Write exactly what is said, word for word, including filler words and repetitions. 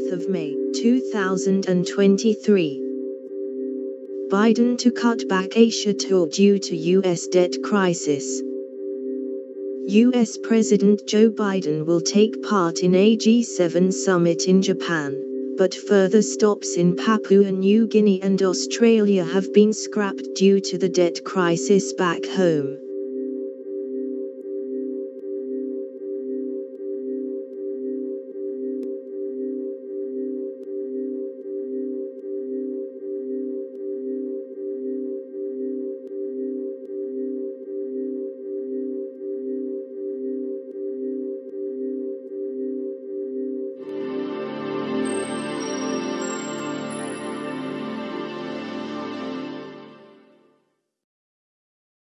twentieth of May, two thousand twenty-three. Biden to cut back Asia tour due to U S debt crisis. U S President Joe Biden will take part in a G seven summit in Japan, but further stops in Papua New Guinea and Australia have been scrapped due to the debt crisis back home.